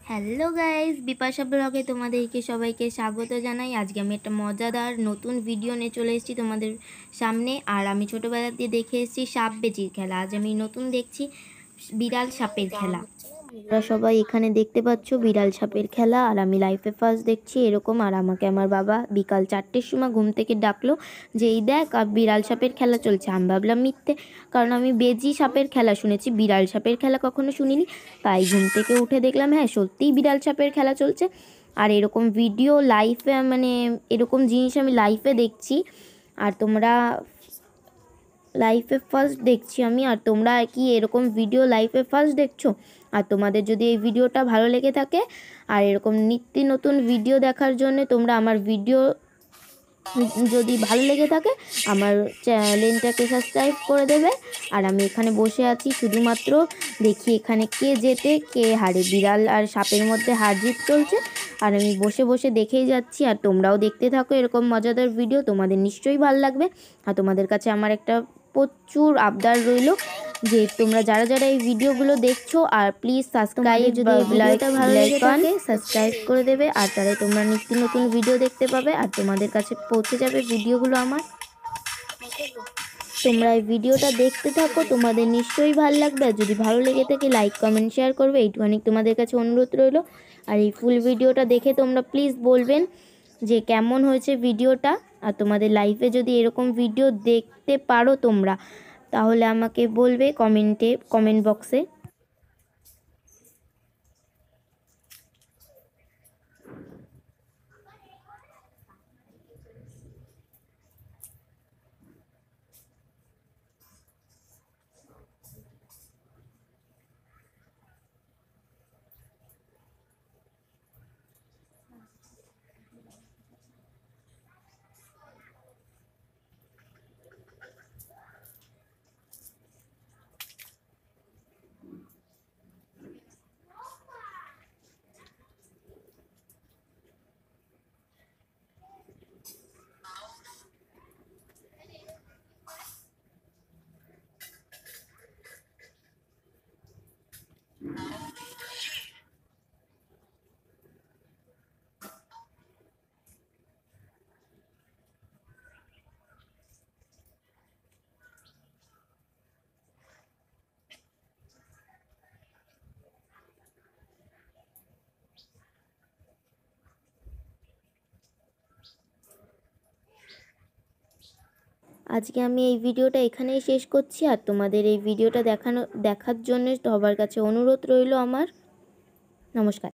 Hello guys, Bipasha ব্লগে তোমাদেরকে সবাইকে স্বাগত জানাই। আজকে আমি একটা মজাদার নতুন ভিডিও নিয়ে চলে এসেছি তোমাদের সামনে। আর আমি ছোটোবেলা দিয়ে দেখে এসেছি সাপ বেজির খেলা। আজ আমি নতুন দেখছি বিড়াল সাপের খেলা। তোমরা সবাই এখানে দেখতে পাচ্ছ বিড়াল সাপের খেলা, আর আমি লাইফে ফার্স্ট দেখছি এরকম। আর আমাকে আমার বাবা বিকাল 4টের সময় ঘুম থেকে ডাকলো যে এই দেখ বিড়াল সাপের খেলা চলছে। আমি ভাবলাম মিথ্যে, কারণ আমি বেজি সাপের খেলা শুনেছি, বিড়াল সাপের খেলা কখনো শুনিনি। তাই ঘুম থেকে উঠে দেখলাম হ্যাঁ সত্যিই বিড়াল সাপের খেলা চলছে। আর এরকম ভিডিও লাইফে মানে এরকম জিনিস আমি লাইফে দেখছি, আর তোমরা লাইফে ফার্স্ট দেখছি আমি। আর তোমরা কি এরকম ভিডিও লাইফে ফার্স্ট দেখছো? আর তোমাদের যদি এই ভিডিওটা ভালো লেগে থাকে আর এরকম নিত্য নতুন ভিডিও দেখার জন্য তোমরা আমার ভিডিও যদি ভালো লেগে থাকে আমার চ্যানেলটাকে সাবস্ক্রাইব করে দেবে। আর আমি এখানে বসে আছি শুধুমাত্র দেখি এখানে কে জেতে কে হারে। বিড়াল আর সাপের মধ্যে হার জিত চলছে, আর আমি বসে বসে দেখেই যাচ্ছি। আর তোমরাও দেখতে থাকো এরকম মজাদার ভিডিও, তোমাদের নিশ্চয়ই ভালো লাগবে। আর তোমাদের কাছে আমার একটা প্রচুর আবদার রইল যে তোমরা যারা যারা এই ভিডিওগুলো দেখছো আর প্লিজ সাবস্ক্রাইব, যদি ভিডিওটা ভালো লেগে থাকে সাবস্ক্রাইব করে দেবে। আর তাহলে তোমরা নিত্য নতুন ভিডিও দেখতে পাবে আর তোমাদের কাছে পৌঁছে যাবে ভিডিওগুলো আমার। তোমরা এই ভিডিওটা দেখতে থাকো, তোমাদের নিশ্চয়ই ভালো লাগবে। আর যদি ভালো লেগে থাকে লাইক কমেন্ট শেয়ার করবে, এইটুখানি তোমাদের কাছে অনুরোধ রইল। আর এই ফুল ভিডিওটা দেখে তোমরা প্লিজ বলবেন যে কেমন হয়েছে ভিডিওটা। আর তোমাদের লাইফে যদি এরকম ভিডিও দেখতে পারো তোমরা, তাহলে আমাকে বলবে কমেন্ট বক্সে। আজকে আমি এই ভিডিওটা এখানেই শেষ করছি। আর তোমাদের এই ভিডিওটা দেখার জন্য সবার কাছে অনুরোধ রইল আমার। নমস্কার।